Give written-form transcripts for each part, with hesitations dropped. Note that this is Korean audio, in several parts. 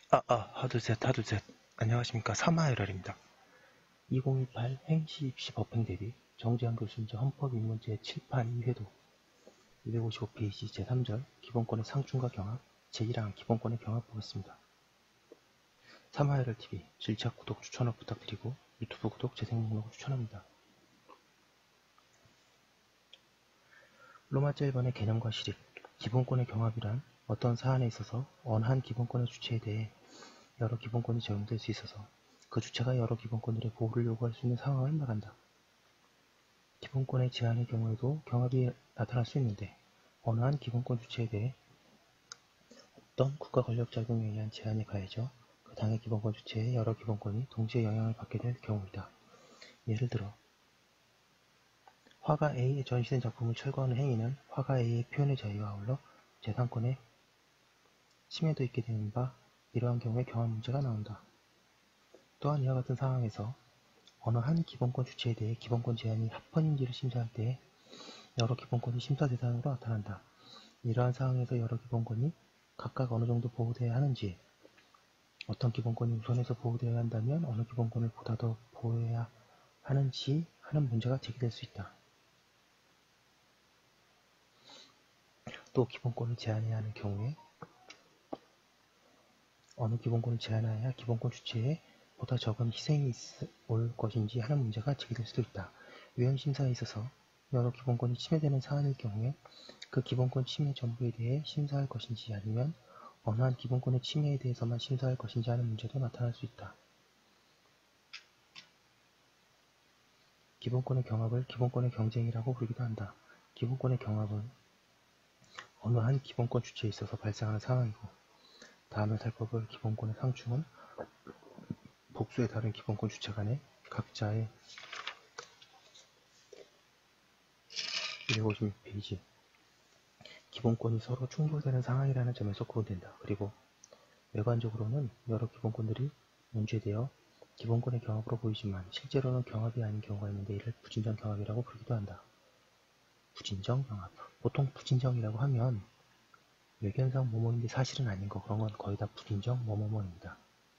하둘셋. 안녕하십니까. 사마에럴입니다. 2028 행시 입시 법행 대비 정재환 교수님 헌법입문 제7판 2회도 255페이지 제3절 기본권의 상충과 경합 제1항 기본권의 경합 보겠습니다. 사마에럴TV 질차 구독 추천을 부탁드리고 유튜브 구독 재생 목록을 추천합니다. 로마자 1번의 개념과 실익 기본권의 경합이란 어떤 사안에 있어서 어느 한 기본권의 주체에 대해 여러 기본권이 적용될 수 있어서 그 주체가 여러 기본권들의 보호를 요구할 수 있는 상황을 말한다. 기본권의 제한의 경우에도 경합이 나타날 수 있는데 어느 한 기본권 주체에 대해 어떤 국가 권력 작용에 의한 제한이 가해져 그 당의 기본권 주체의 여러 기본권이 동시에 영향을 받게 될 경우이다. 예를 들어 화가 A의 전시된 작품을 철거하는 행위는 화가 A의 표현의 자유와 아울러 재산권의 침해도 있게 되는 바 이러한 경우에 경합 문제가 나온다. 또한 이와 같은 상황에서 어느 한 기본권 주체에 대해 기본권 제한이 합헌인지를 심사할 때 여러 기본권이 심사 대상으로 나타난다. 이러한 상황에서 여러 기본권이 각각 어느 정도 보호되어야 하는지, 어떤 기본권이 우선해서 보호되어야 한다면 어느 기본권을 보다 더 보호해야 하는지 하는 문제가 제기될 수 있다. 또 기본권을 제한해야 하는 경우에 어느 기본권을 제한하여야 기본권 주체에 보다 적은 희생이 올 것인지 하는 문제가 제기될 수도 있다. 위헌심사에 있어서 여러 기본권이 침해되는 사안일 경우에 그 기본권 침해 전부에 대해 심사할 것인지 아니면 어느 한 기본권의 침해에 대해서만 심사할 것인지 하는 문제도 나타날 수 있다. 기본권의 경합을 기본권의 경쟁이라고 부르기도 한다. 기본권의 경합은 어느 한 기본권 주체에 있어서 발생하는 상황이고 다음에 살펴볼 기본권의 상충은 복수의 다른 기본권 주체 간의 각자의 256페이지 기본권이 서로 충돌되는 상황이라는 점에서 구분된다. 그리고 외관적으로는 여러 기본권들이 문제되어 기본권의 경합으로 보이지만 실제로는 경합이 아닌 경우가 있는데 이를 부진정 경합이라고 부르기도 한다. 부진정 경합 보통 부진정이라고 하면 외견상 뭐뭐인데 사실은 아닌 거 그런 건 거의 다 부진정 뭐뭐뭐입니다.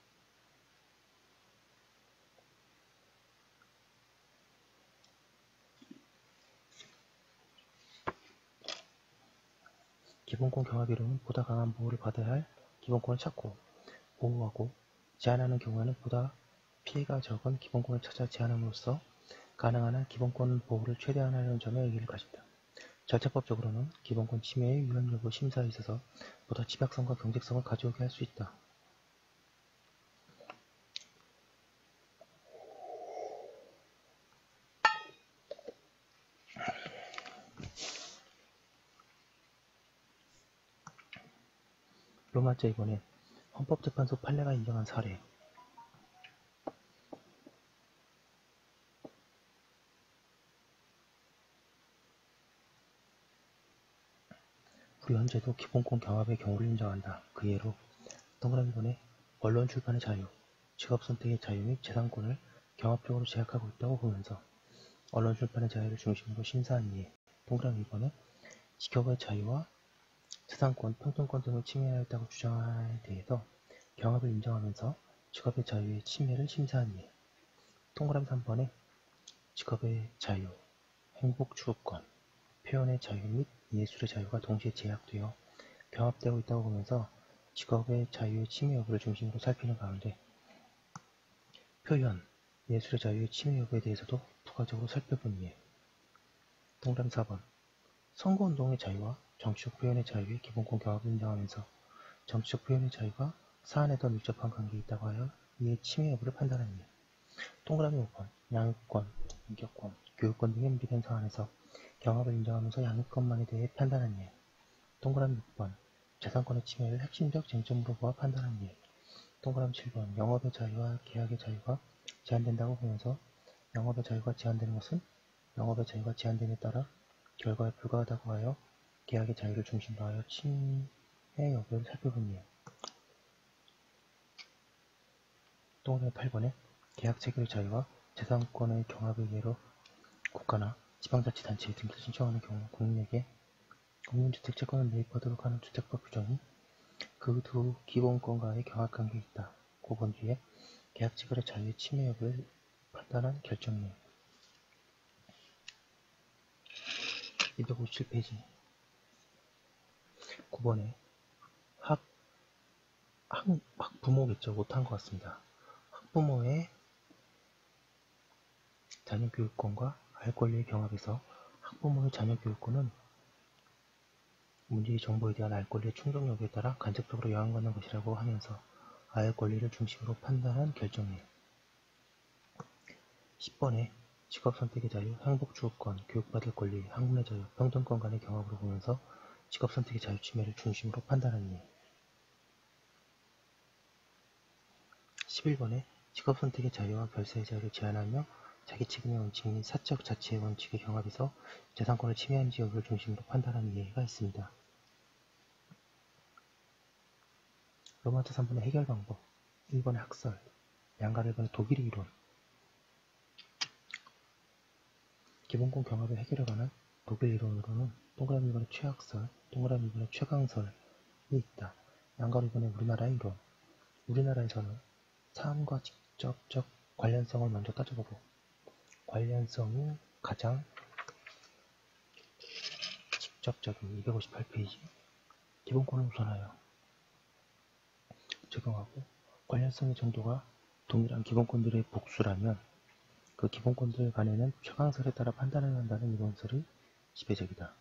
기본권 경합이론은 보다 강한 보호를 받아야 할 기본권을 찾고 보호하고 제한하는 경우에는 보다 피해가 적은 기본권을 찾아 제한함으로써 가능한 한 기본권 보호를 최대화하려는 점에 의의를 가진다. 절차법적으로는 기본권 침해의 위헌 여부 심사에 있어서 보다 집약성과 경직성을 가져오게 할 수 있다. 로마자 2번에 헌법재판소 판례가 인정한 사례 우리 현재도 기본권 경합의 경우를 인정한다. 그 예로 동그라미 번에 언론 출판의 자유, 직업 선택의 자유 및 재산권을 경합적으로 제약하고 있다고 보면서 언론 출판의 자유를 중심으로 심사한 이에 동그라미 번에 직업의 자유와 재산권, 평등권 등을 침해하였다고 주장에 대해서 경합을 인정하면서 직업의 자유의 침해를 심사한 이에 동그라미 3번에 직업의 자유, 행복 추구권, 표현의 자유 및 예술의 자유가 동시에 제약되어 경합되고 있다고 보면서 직업의 자유의 침해 여부를 중심으로 살피는 가운데 표현, 예술의 자유의 침해 여부에 대해서도 부가적으로 살펴본 이에 동그라미 4번 선거운동의 자유와 정치적 표현의 자유의 기본권 경합을 인정하면서 정치적 표현의 자유가 사안에 더 밀접한 관계에 있다고 하여 이의 침해 여부를 판단한 이에 동그라미 5번 양육권, 인격권, 교육권 등의 미비된 사안에서 경합을 인정하면서 양육권만에 대해 판단한 예. 동그라미 6번 재산권의 침해를 핵심적 쟁점으로 보아 판단한 예. 동그라미 7번 영업의 자유와 계약의 자유가 제한된다고 보면서 영업의 자유가 제한되는 것은 영업의 자유가 제한됨에 따라 결과에 불과하다고 하여 계약의 자유를 중심으로 하여 침해 여부를 살펴본 예. 동그라미 8번에 계약 체결의 자유와 재산권의 경합의 예로 국가나 지방자치단체에 등기를 신청하는 경우 국민에게 국민주택 채권을 매입하도록 하는 주택법 규정이 그 두 기본권과의 경합관계에 있다. 9번 뒤에 계약지간의 자유의 침해 여부를 판단한 결정례. 257페이지. 9번에 학부모겠죠. 못한 것 같습니다. 학부모의 자녀교육권과 알 권리의 경합에서 학부모의 자녀교육권은 문제의 정보에 대한 알 권리의 충족 여부에 따라 간접적으로 영향받는 것이라고 하면서 알 권리를 중심으로 판단한 결정례. 10번에 직업선택의 자유, 행복주거권, 교육받을 권리, 학문의 자유, 평등권 간의 경합으로 보면서 직업선택의 자유 침해를 중심으로 판단한 예. 11번에 직업선택의 자유와 결사의 자유를 제한하며 자기책임의 원칙 및 사적 자치의 원칙의 경합에서 재산권을 침해하는지 여부를 중심으로 판단한 예가 있습니다. 로마트 3번의 해결 방법. 1번의 학설, 양가 1번의 독일의 이론. 기본권 경합의 해결에 관한 독일 이론으로는 동그라미 1번의 최학설, 동그라미 1번의 최강설이 있다. 양가 2번의 우리나라의 이론. 우리나라에서는 사안과 직접적 관련성을 먼저 따져보고 관련성이 가장 직접적인 258페이지 기본권을 우선하여 적용하고 관련성의 정도가 동일한 기본권들의 복수라면 그 기본권들 간에는 최강설에 따라 판단해야 한다는 이론설이 지배적이다.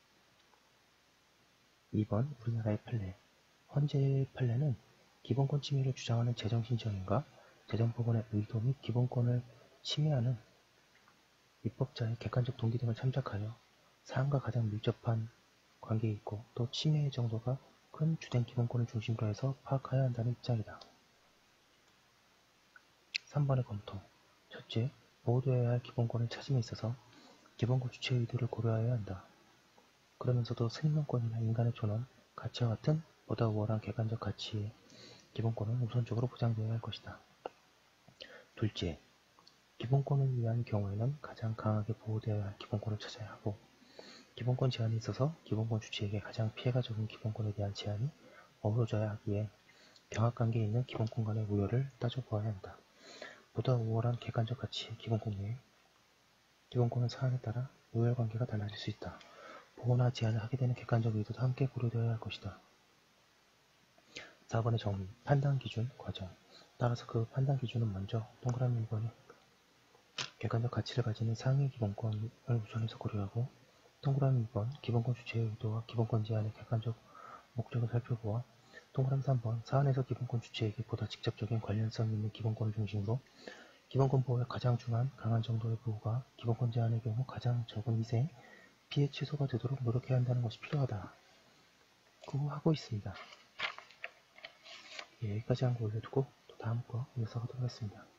2번 우리나라의 판례. 헌재의 판례는 기본권 침해를 주장하는 제정신청인과 재정법원의 의도 및 기본권을 침해하는 입법자의 객관적 동기 등을 참작하여 사안과 가장 밀접한 관계에 있고 또 침해의 정도가 큰 주된 기본권을 중심으로 해서 파악해야 한다는 입장이다. 3번의 검토. 첫째, 보호되어야 할 기본권을 찾음에 있어서 기본권 주체의 의도를 고려해야 한다. 그러면서도 생명권이나 인간의 존엄, 가치와 같은 보다 우월한 객관적 가치의 기본권은 우선적으로 보장되어야 할 것이다. 둘째, 기본권을 위한 경우에는 가장 강하게 보호되어야 할 기본권을 찾아야 하고 기본권 제한이 있어서 기본권 주체에게 가장 피해가 적은 기본권에 대한 제한이 어우러져야 하기에 경합관계에 있는 기본권 간의 우열을 따져보아야 한다. 보다 우월한 객관적 가치의 기본권 외에 기본권은 사안에 따라 우열관계가 달라질 수 있다. 보호나 제한을 하게 되는 객관적 의도도 함께 고려되어야 할 것이다. 4번의 정의, 판단 기준, 과정. 따라서 그 판단 기준은 먼저 동그라미 1번에 객관적 가치를 가지는 상위 기본권을 우선해서 고려하고 동그라미 2번 기본권 주체의 의도와 기본권 제한의 객관적 목적을 살펴보아 동그라미 3번 사안에서 기본권 주체에게 보다 직접적인 관련성 있는 기본권을 중심으로 기본권 보호의 가장 중요한 강한 정도의 보호가 기본권 제한의 경우 가장 적은 희생, 피해 최소가 되도록 노력해야 한다는 것이 필요하다. 하고 있습니다. 예, 여기까지 한 거 올려두고 또 다음 거 이어서 하도록 하겠습니다.